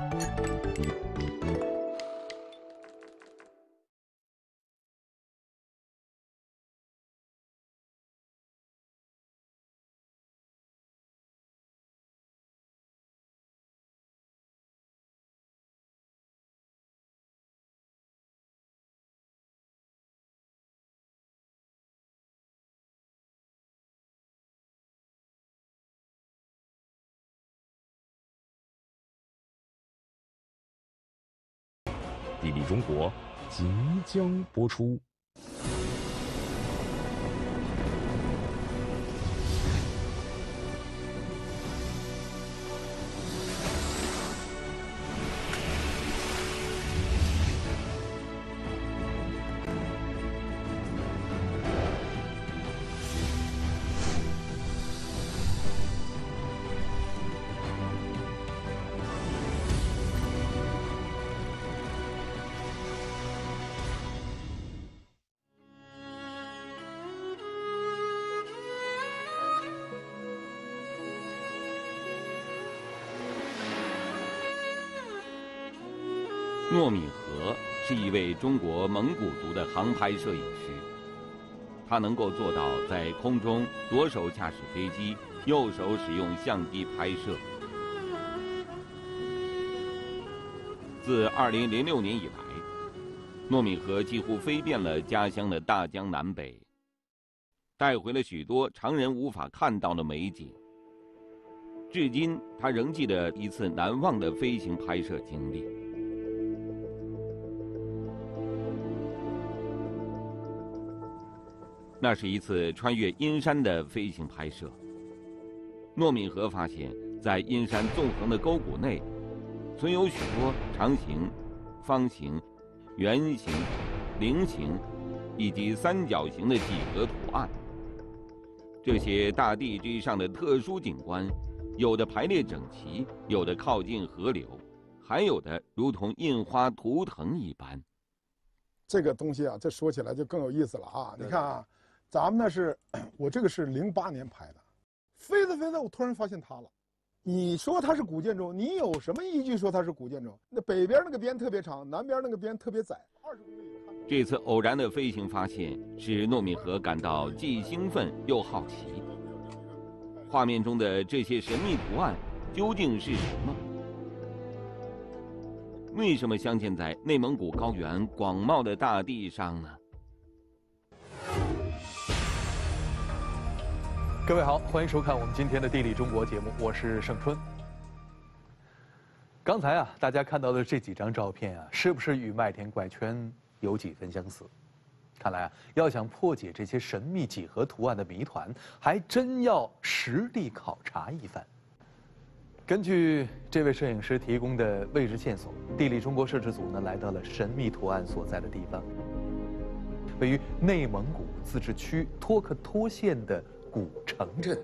地理中国即将播出。 糯米河是一位中国蒙古族的航拍摄影师，他能够做到在空中左手驾驶飞机，右手使用相机拍摄。自2006年以来，糯米河几乎飞遍了家乡的大江南北，带回了许多常人无法看到的美景。至今，他仍记得一次难忘的飞行拍摄经历。那是一次穿越阴山的飞行拍摄。糯米河发现，在阴山纵横的沟谷内，存有许多长形、方形、圆形、菱形以及三角形的几何图案。这些大地之上的特殊景观，有的排列整齐，有的靠近河流，还有的如同印花图腾一般。 这个东西啊，这说起来就更有意思了啊！你看啊。咱们那是，我这个是08年拍的，飞着飞着，我突然发现它了。你说它是古建筑，你有什么依据说它是古建筑？那北边那个边特别长，南边那个边特别窄，20公里。 这次偶然的飞行发现，使糯米河感到既兴奋又好奇。画面中的这些神秘图案究竟是什么？为什么镶嵌在内蒙古高原广袤的大地上呢？ 各位好，欢迎收看我们今天的《地理中国》节目，我是盛春。刚才啊，大家看到的这几张照片啊，是不是与麦田怪圈有几分相似？看来啊，要想破解这些神秘几何图案的谜团，还真要实地考察一番。根据这位摄影师提供的位置线索，地理中国摄制组呢来到了神秘图案所在的地方，位于内蒙古自治区托克托县的古城镇。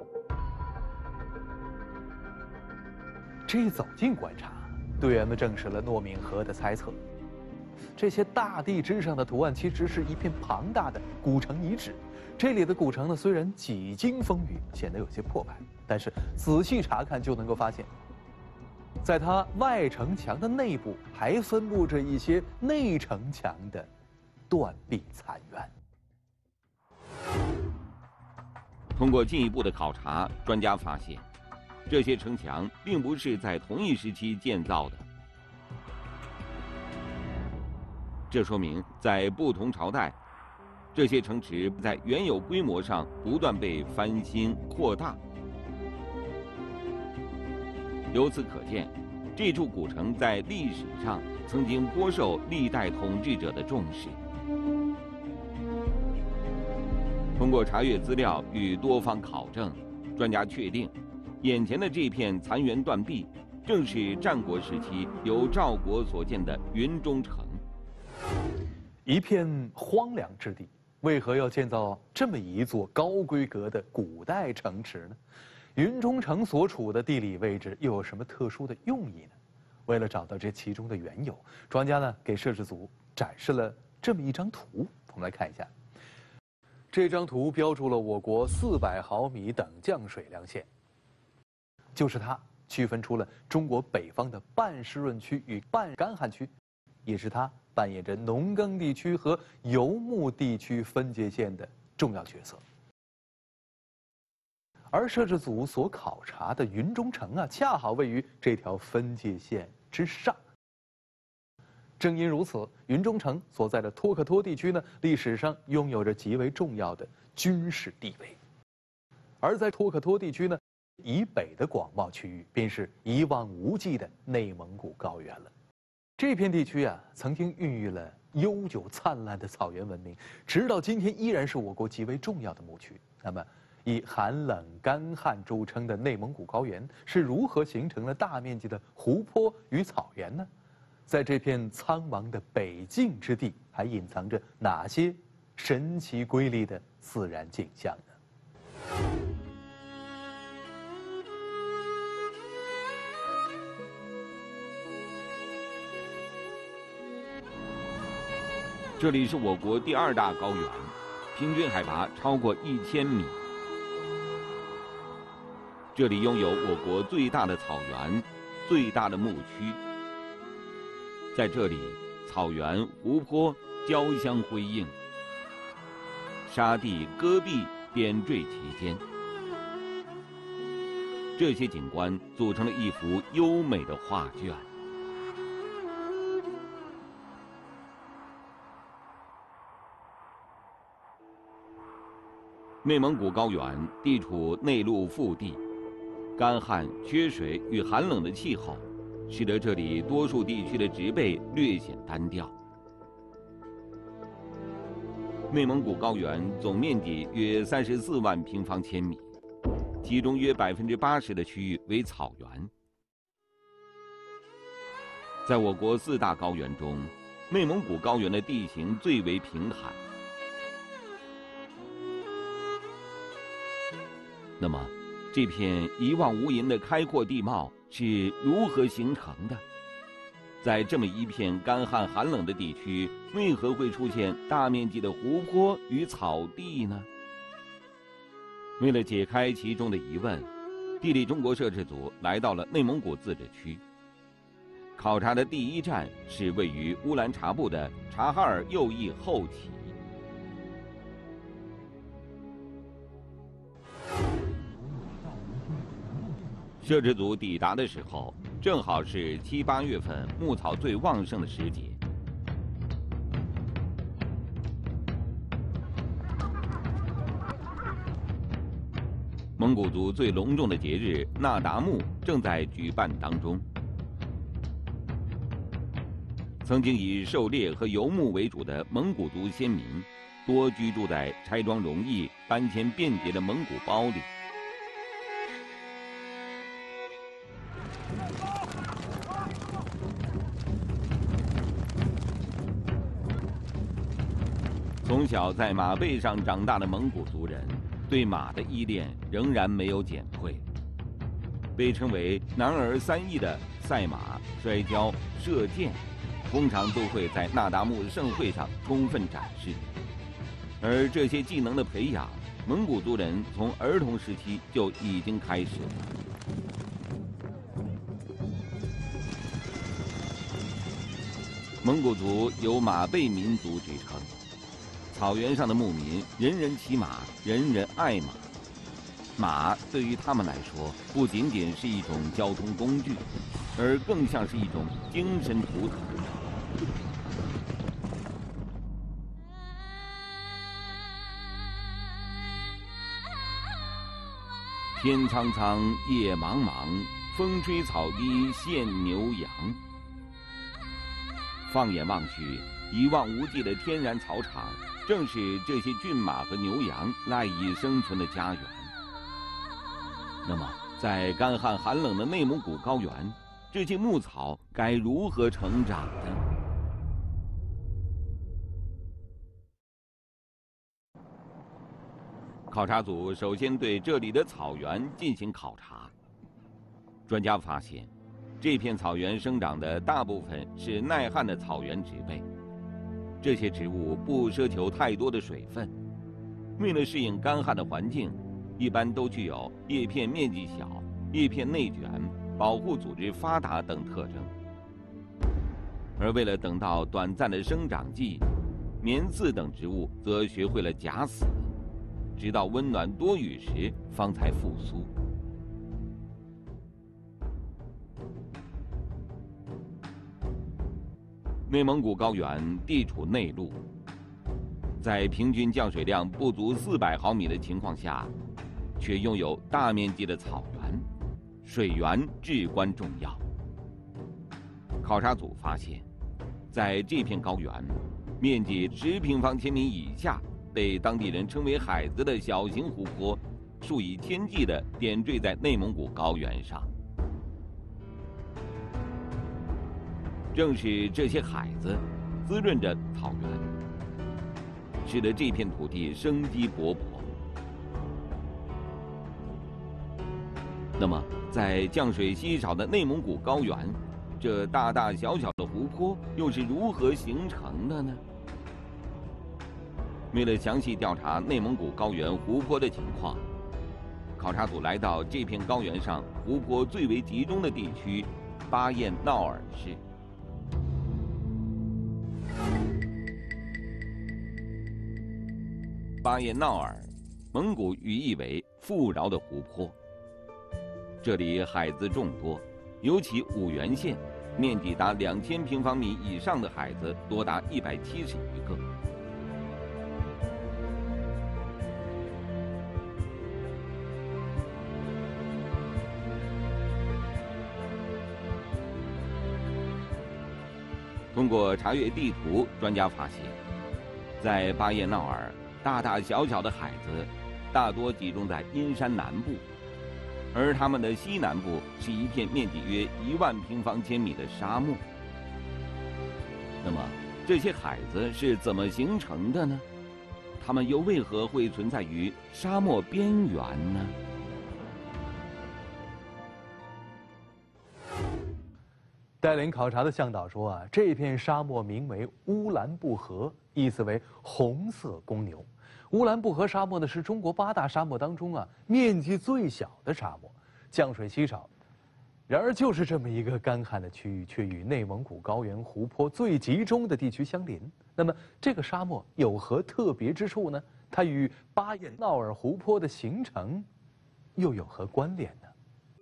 这一走近观察，队员们证实了糯米河的猜测。这些大地之上的图案，其实是一片庞大的古城遗址。这里的古城呢，虽然几经风雨，显得有些破败，但是仔细查看就能够发现，在它外城墙的内部，还分布着一些内城墙的断壁残垣。 通过进一步的考察，专家发现，这些城墙并不是在同一时期建造的。这说明，在不同朝代，这些城池在原有规模上不断被翻新扩大。由此可见，这处古城在历史上曾经颇受历代统治者的重视。通过查阅资料与多方考证，专家确定，眼前的这片残垣断壁，正是战国时期由赵国所建的云中城。 一片荒凉之地，为何要建造这么一座高规格的古代城池呢？云中城所处的地理位置又有什么特殊的用意呢？为了找到这其中的缘由，专家呢给摄制组展示了这么一张图，我们来看一下。这张图标注了我国400毫米等降水量线，就是它， 区分出了中国北方的半湿润区与半干旱区，也是它扮演着农耕地区和游牧地区分界线的重要角色。而摄制组所考察的云中城啊，恰好位于这条分界线之上。正因如此，云中城所在的托克托地区呢，历史上拥有着极为重要的军事地位。而在托克托地区呢，以北的广袤区域，便是一望无际的内蒙古高原了。这片地区啊，曾经孕育了悠久灿烂的草原文明，直到今天依然是我国极为重要的牧区。那么，以寒冷干旱著称的内蒙古高原是如何形成了大面积的湖泊与草原呢？在这片苍茫的北境之地，还隐藏着哪些神奇瑰丽的自然景象呢？ 这里是我国第2大高原，平均海拔超过1000米。这里拥有我国最大的草原、最大的牧区。在这里，草原、湖泊交相辉映，沙地、戈壁点缀其间，这些景观组成了一幅优美的画卷。内蒙古高原地处内陆腹地，干旱、缺水与寒冷的气候，使得这里多数地区的植被略显单调。内蒙古高原总面积约34万平方千米，其中约80%的区域为草原。在我国4大高原中，内蒙古高原的地形最为平坦。那么，这片一望无垠的开阔地貌是如何形成的？在这么一片干旱寒冷的地区，为何会出现大面积的湖泊与草地呢？为了解开其中的疑问，地理中国摄制组来到了内蒙古自治区。考察的第一站是位于乌兰察布的察哈尔右翼后旗。摄制组抵达的时候，正好是7、8月份牧草最旺盛的时节。蒙古族最隆重的节日那达慕正在举办当中。曾经以狩猎和游牧为主的蒙古族先民，多居住在拆装容易、搬迁便捷的蒙古包里。从小在马背上长大的蒙古族人，对马的依恋仍然没有减退。被称为“男儿3艺”的赛马、摔跤、射箭，通常都会在那达慕盛会上充分展示。而这些技能的培养，蒙古族人从儿童时期就已经开始了。蒙古族有马背民族之称。草原上的牧民人人骑马，人人爱马。马对于他们来说，不仅仅是一种交通工具，而更像是一种精神图腾。天苍苍，野茫茫，风吹草低见牛羊。放眼望去，一望无际的天然草场，正是这些骏马和牛羊赖以生存的家园。那么，在干旱寒冷的内蒙古高原，这些牧草该如何成长呢？考察组首先对这里的草原进行考察。专家发现，这片草原生长的大部分是耐旱的草原植被。这些植物不奢求太多的水分，为了适应干旱的环境，一般都具有叶片面积小、叶片内卷、 保护组织发达等特征。而为了等到短暂的生长季，棉刺等植物则学会了假死，直到温暖多雨时方才复苏。内蒙古高原地处内陆，在平均降水量不足400毫米的情况下，却拥有大面积的草原，水源至关重要。考察组发现，在这片高原，面积10平方千米以下，被当地人称为“海子”的小型湖泊，数以千计地点缀在内蒙古高原上。正是这些海子，滋润着草原，使得这片土地生机勃勃。那么，在降水稀少的内蒙古高原，这大大小小的湖泊又是如何形成的呢？为了详细调查内蒙古高原湖泊的情况，考察组来到这片高原上湖泊最为集中的地区——巴彦淖尔市。巴彦淖尔，蒙古语意为富饶的湖泊。这里海子众多，尤其五原县，面积达2000平方米以上的海子多达170余个。通过查阅地图，专家发现，在巴彦淖尔，大大小小的海子大多集中在阴山南部，而它们的西南部是一片面积约1万平方千米的沙漠。那么，这些海子是怎么形成的呢？它们又为何会存在于沙漠边缘呢？ 带领考察的向导说啊，这片沙漠名为乌兰布和，意思为红色公牛。乌兰布和沙漠呢是中国8大沙漠当中啊面积最小的沙漠，降水稀少。然而就是这么一个干旱的区域，却与内蒙古高原湖泊最集中的地区相邻。那么这个沙漠有何特别之处呢？它与巴彦淖尔湖泊的形成又有何关联呢？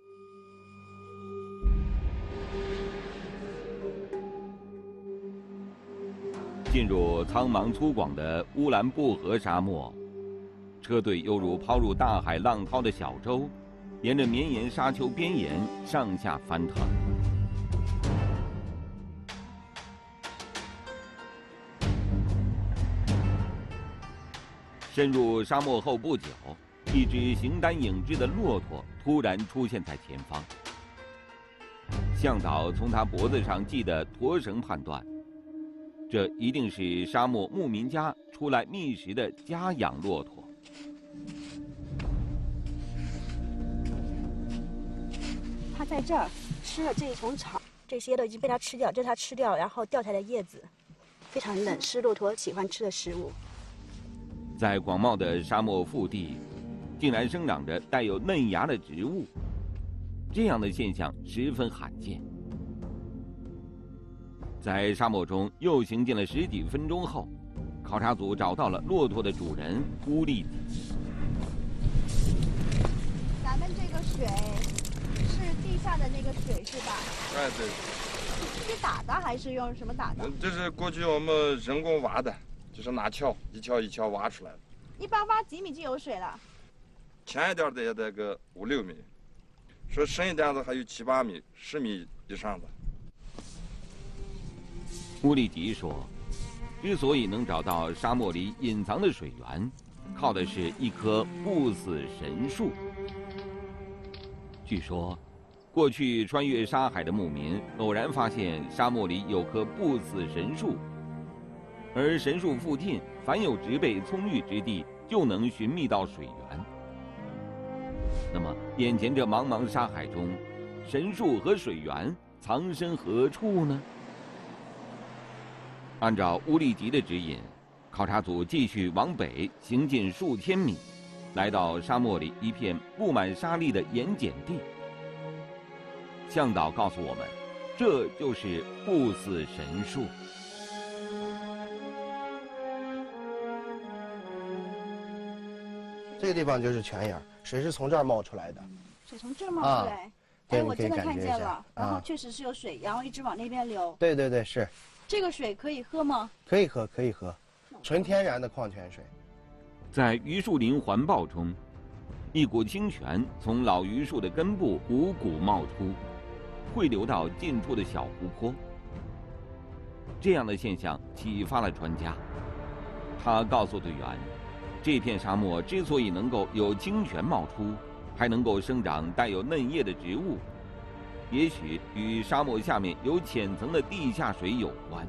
进入苍茫粗犷的乌兰布和沙漠，车队犹如抛入大海浪涛的小舟，沿着绵延沙丘边沿上下翻腾。深入沙漠后不久，一只形单影只的骆驼突然出现在前方。向导从它脖子上系的驼绳判断，这一定是沙漠牧民家出来觅食的家养骆驼。 它在这儿吃了这一丛草，这些都已经被它吃掉，这是它吃掉，然后掉下来的叶子，非常嫩，是骆驼喜欢吃的食物。 在广袤的沙漠腹地，竟然生长着带有嫩芽的植物，这样的现象十分罕见。在沙漠中又行进了10几分钟后，考察组找到了骆驼的主人乌力吉。 咱们这个水是地下的那个水是吧？ 哎，对。 是自己打的还是用什么打的？ 这是过去我们人工挖的，就是拿锹一锹一锹挖出来的。 一般挖几米就有水了？ 浅一点的也得个5、6米，说深一点的还有7、8米、10米以上的。 乌力吉说，之所以能找到沙漠里隐藏的水源，靠的是一棵不死神树。据说，过去穿越沙海的牧民偶然发现沙漠里有棵不死神树，而神树附近凡有植被葱郁之地，就能寻觅到水源。那么，眼前这茫茫沙海中，神树和水源藏身何处呢？按照乌力吉的指引，考察组继续往北行进数千米，来到沙漠里一片布满沙砾的盐碱地。 向导告诉我们，这就是不死神树。 这个地方就是泉眼，水是从这儿冒出来的。 水从这儿冒出来，哎，我真的看见了，然后确实是有水，然后一直往那边流。 对对对，是。 这个水可以喝吗？ 可以喝，可以喝，纯天然的矿泉水。 在榆树林环抱中，一股清泉从老榆树的根部汩汩冒出，汇流到近处的小湖泊。这样的现象启发了专家，他告诉队员，这片沙漠之所以能够有清泉冒出，还能够生长带有嫩叶的植物，也许与沙漠下面有浅层的地下水有关。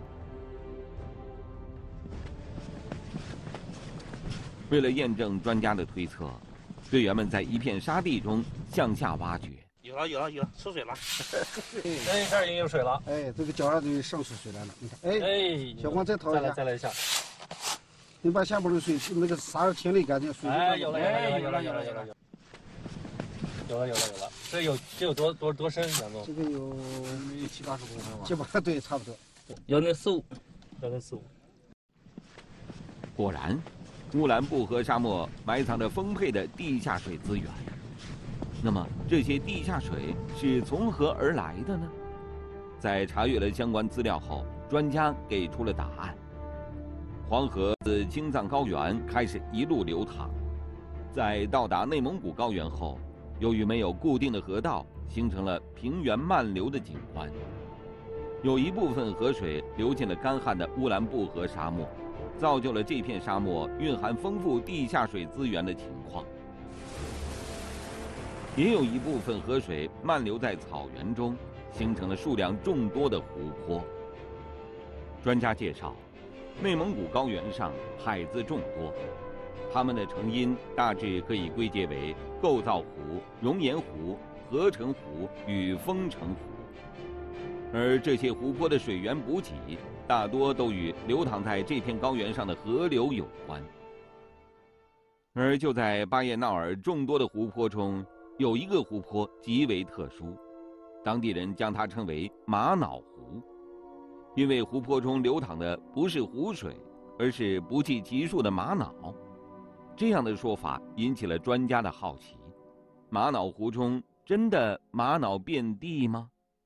为了验证专家的推测，队员们在一片沙地中向下挖掘。 有了，出水了！哎，这儿已经有水了。 哎，这个脚上就上出水来了。你看，哎，小黄再掏一下， 再来一下。 你把下边的水那个沙清理干净，水哎，有了。这有多深？杨总， 这个有 7、80公分吧。 基本上对，差不多。 有那4、5。 果然，乌兰布和沙漠埋藏着丰沛的地下水资源。那么，这些地下水是从何而来的呢？在查阅了相关资料后，专家给出了答案。黄河自青藏高原开始一路流淌，在到达内蒙古高原后，由于没有固定的河道，形成了平原漫流的景观。有一部分河水流进了干旱的乌兰布和沙漠，造就了这片沙漠蕴含丰富地下水资源的情况。也有一部分河水漫流在草原中，形成了数量众多的湖泊。专家介绍，内蒙古高原上海子众多，它们的成因大致可以归结为构造湖、熔岩湖、合成湖与封城湖。而这些湖泊的水源补给，大多都与流淌在这片高原上的河流有关。而就在巴彦淖尔众多的湖泊中，有一个湖泊极为特殊，当地人将它称为玛瑙湖，因为湖泊中流淌的不是湖水，而是不计其数的玛瑙。这样的说法引起了专家的好奇：玛瑙湖中真的玛瑙遍地吗？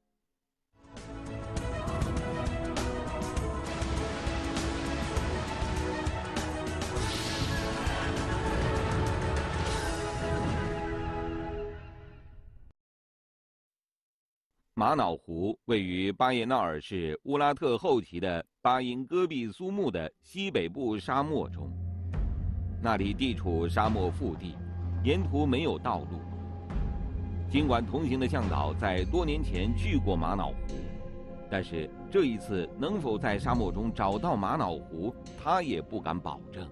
玛瑙湖位于巴彦淖尔市乌拉特后旗的巴音戈壁苏木的西北部沙漠中，那里地处沙漠腹地，沿途没有道路。尽管同行的向导在多年前去过玛瑙湖，但是这一次能否在沙漠中找到玛瑙湖，他也不敢保证。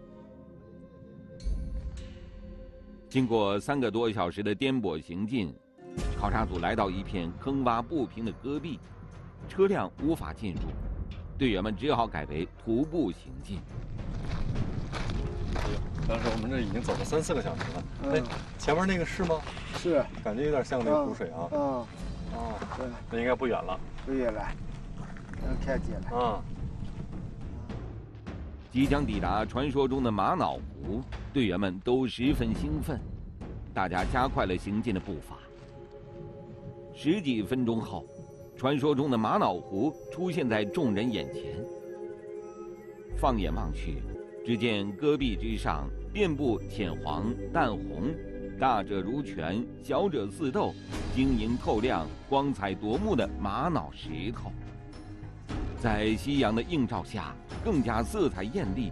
经过3个多小时的颠簸行进，考察组来到一片坑洼不平的戈壁，车辆无法进入，队员们只好改为徒步行进。 当时我们这已经走了3、4个小时了。哎，前面那个是吗？ 是， 感觉有点像那个湖水啊。 哦， 对，那应该不远了。 不远了，能看见了。 啊。 即将抵达传说中的玛瑙湖，队员们都十分兴奋，大家加快了行进的步伐。10几分钟后，传说中的玛瑙湖出现在众人眼前。放眼望去，只见戈壁之上遍布浅黄、淡红，大者如拳，小者似豆，晶莹透亮、光彩夺目的玛瑙石头，在夕阳的映照下更加色彩艳丽。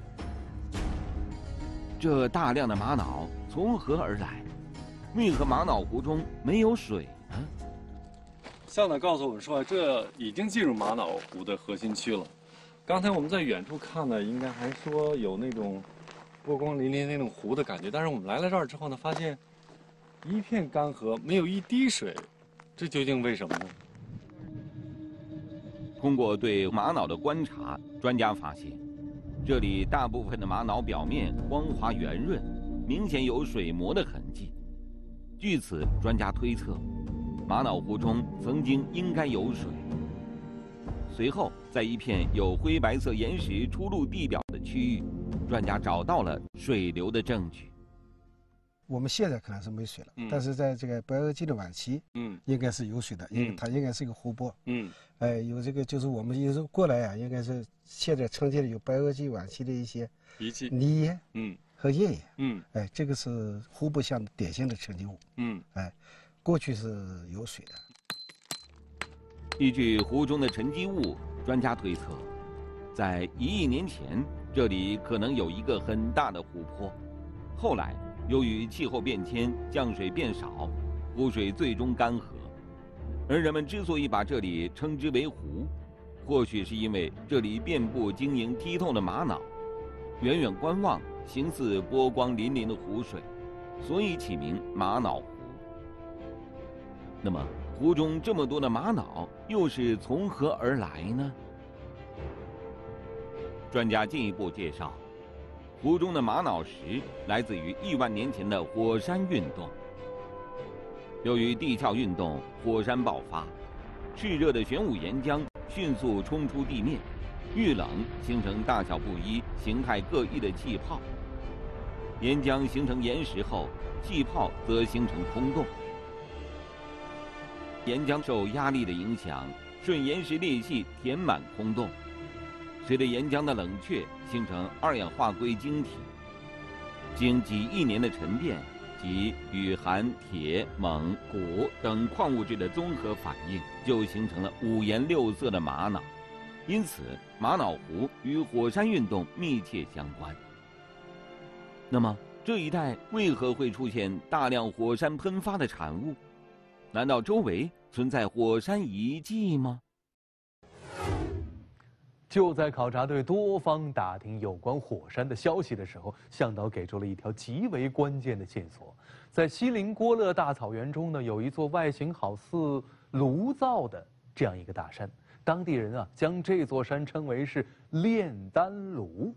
这大量的玛瑙从何而来？为何玛瑙湖中没有水呢？ 向导告诉我们说，这已经进入玛瑙湖的核心区了。刚才我们在远处看呢，应该还说有那种波光粼粼那种湖的感觉，但是我们来了这儿之后呢，发现一片干涸，没有一滴水，这究竟为什么呢？ 通过对玛瑙的观察，专家发现，这里大部分的玛瑙表面光滑圆润，明显有水磨的痕迹。据此，专家推测， 玛瑙湖中曾经应该有水。随后，在一片有灰白色岩石出露地表的区域，专家找到了水流的证据。 我们现在可能是没水了，但是在这个白垩纪的晚期，应该是有水的，因为它应该是一个湖泊，有这个就是我们有时候过来啊，应该是现在呈现的有白垩纪晚期的一些遗迹、 泥岩，和页岩，这个是湖泊像典型的沉积物，过去是有水的。 依据湖中的沉积物，专家推测，在1亿年前，这里可能有一个很大的湖泊，后来由于气候变迁，降水变少，湖水最终干涸。而人们之所以把这里称之为湖，或许是因为这里遍布晶莹剔透的玛瑙，远远观望，形似波光粼粼的湖水，所以起名玛瑙湖。那么，湖中这么多的玛瑙又是从何而来呢？专家进一步介绍，湖中的玛瑙石来自于亿万年前的火山运动。由于地壳运动，火山爆发，炽热的玄武岩浆迅速冲出地面，遇冷形成大小不一、形态各异的气泡。岩浆形成岩石后，气泡则形成空洞。岩浆受压力的影响，顺岩石裂隙填满空洞，随着岩浆的冷却，形成二氧化硅晶体。经几亿年的沉淀及与含铁、锰、钴等矿物质的综合反应，就形成了五颜六色的玛瑙。因此，玛瑙湖与火山运动密切相关。那么，这一带为何会出现大量火山喷发的产物？难道周围存在火山遗迹吗？ 就在考察队多方打听有关火山的消息的时候，向导给出了一条极为关键的线索。在锡林郭勒大草原中呢，有一座外形好似炉灶的这样一个大山，当地人将这座山称为是炼丹炉。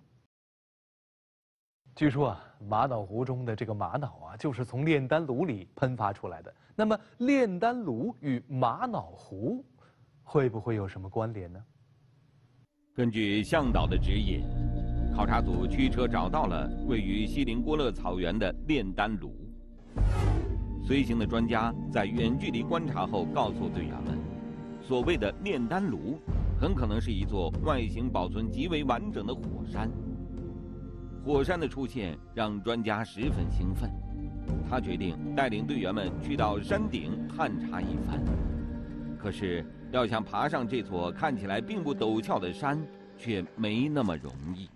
据说玛瑙湖中的这个玛瑙就是从炼丹炉里喷发出来的。那么炼丹炉与玛瑙湖会不会有什么关联呢？ 根据向导的指引，考察组驱车找到了位于锡林郭勒草原的炼丹炉。随行的专家在远距离观察后告诉队员们，所谓的炼丹炉很可能是一座外形保存极为完整的火山。火山的出现让专家十分兴奋，他决定带领队员们去到山顶探查一番。可是要想爬上这座看起来并不陡峭的山，却没那么容易。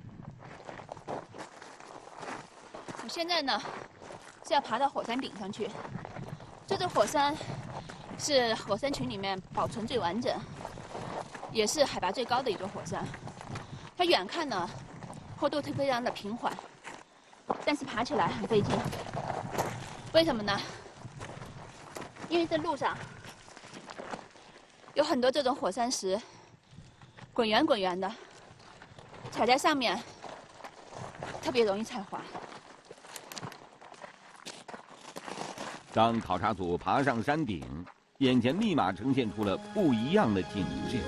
我现在呢是要爬到火山顶上去。这座火山是火山群里面保存最完整，也是海拔最高的一座火山。它远看呢坡度非常的平缓，但是爬起来很费劲。为什么呢？因为这路上有很多这种火山石，滚圆滚圆的，踩在上面特别容易踩滑。 当考察组爬上山顶，眼前立马呈现出了不一样的景致。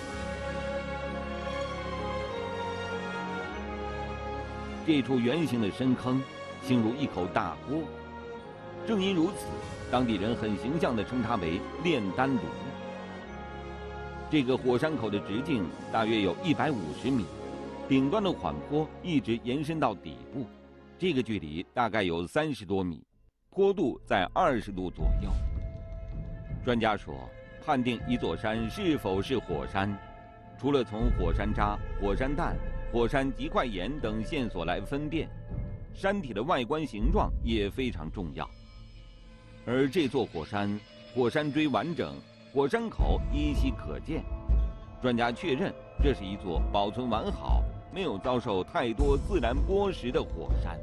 这处圆形的深坑形如一口大锅，正因如此，当地人很形象地称它为炼丹炉。这个火山口的直径大约有150米，顶端的缓坡一直延伸到底部，这个距离大概有30多米，坡度在20度左右。专家说，判定一座山是否是火山，除了从火山渣、火山弹、火山极块岩等线索来分辨，山体的外观形状也非常重要。而这座火山，火山锥完整，火山口依稀可见，专家确认这是一座保存完好、没有遭受太多自然剥蚀的火山。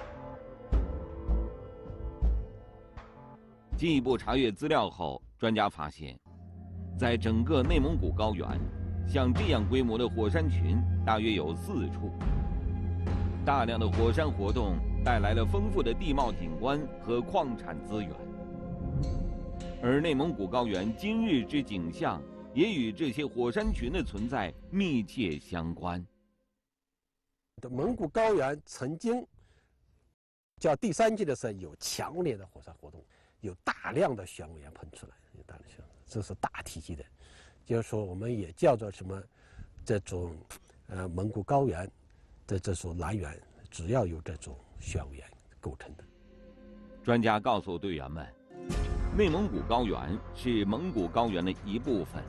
进一步查阅资料后，专家发现，在整个内蒙古高原，像这样规模的火山群大约有4处。大量的火山活动带来了丰富的地貌景观和矿产资源。 而内蒙古高原今日之景象，也与这些火山群的存在密切相关。 蒙古高原曾经叫第3纪的时候，有强烈的火山活动，有大量的玄武岩喷出来，有大量的，这是大体积的，就是说我们也叫做什么，这种蒙古高原的这种来源，主要由这种玄武岩构成的。 专家告诉队员们，内蒙古高原是蒙古高原的一部分。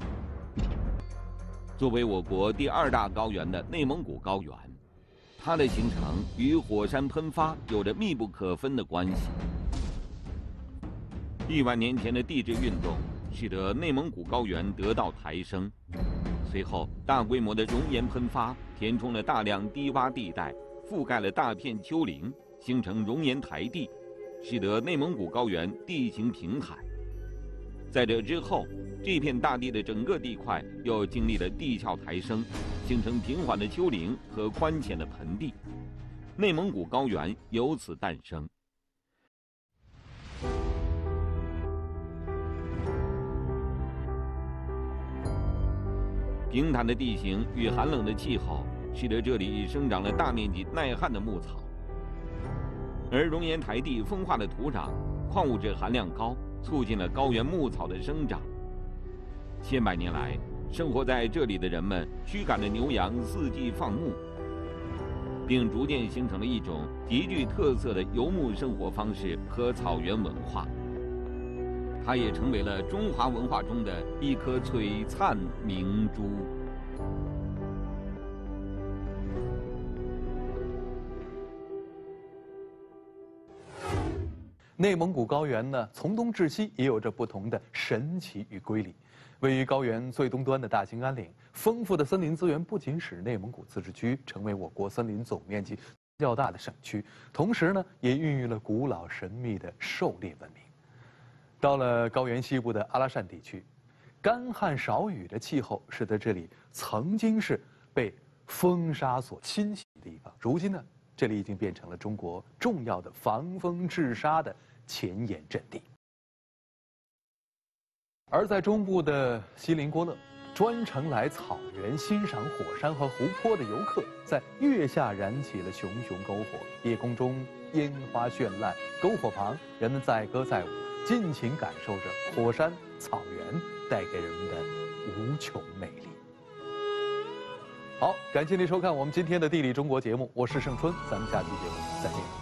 作为我国第2大高原的内蒙古高原，它的形成与火山喷发有着密不可分的关系。1万年前的地质运动使得内蒙古高原得到抬升，随后大规模的熔岩喷发填充了大量低洼地带，覆盖了大片丘陵，形成熔岩台地，使得内蒙古高原地形平坦。在这之后，这片大地的整个地块又经历了地壳抬升，形成平缓的丘陵和宽浅的盆地，内蒙古高原由此诞生。平坦的地形与寒冷的气候，使得这里生长了大面积耐旱的牧草，而熔岩台地风化的土壤，矿物质含量高，促进了高原牧草的生长。千百年来，生活在这里的人们驱赶着牛羊4季放牧，并逐渐形成了一种极具特色的游牧生活方式和草原文化。它也成为了中华文化中的一颗璀璨明珠。 内蒙古高原呢，从东至西也有着不同的神奇与规律。位于高原最东端的大兴安岭，丰富的森林资源不仅使内蒙古自治区成为我国森林总面积较大的省区，同时呢，也孕育了古老神秘的狩猎文明。到了高原西部的阿拉善地区，干旱少雨的气候使得这里曾经是被风沙所侵袭的地方，如今呢，这里已经变成了中国重要的防风治沙的前沿阵地。而在中部的锡林郭勒，专程来草原欣赏火山和湖泊的游客，在月下燃起了熊熊篝火，夜空中烟花绚烂，篝火旁人们载歌载舞，尽情感受着火山、草原带给人们的无穷魅力。好，感谢您收看我们今天的《地理中国》节目，我是盛春，咱们下期节目再见。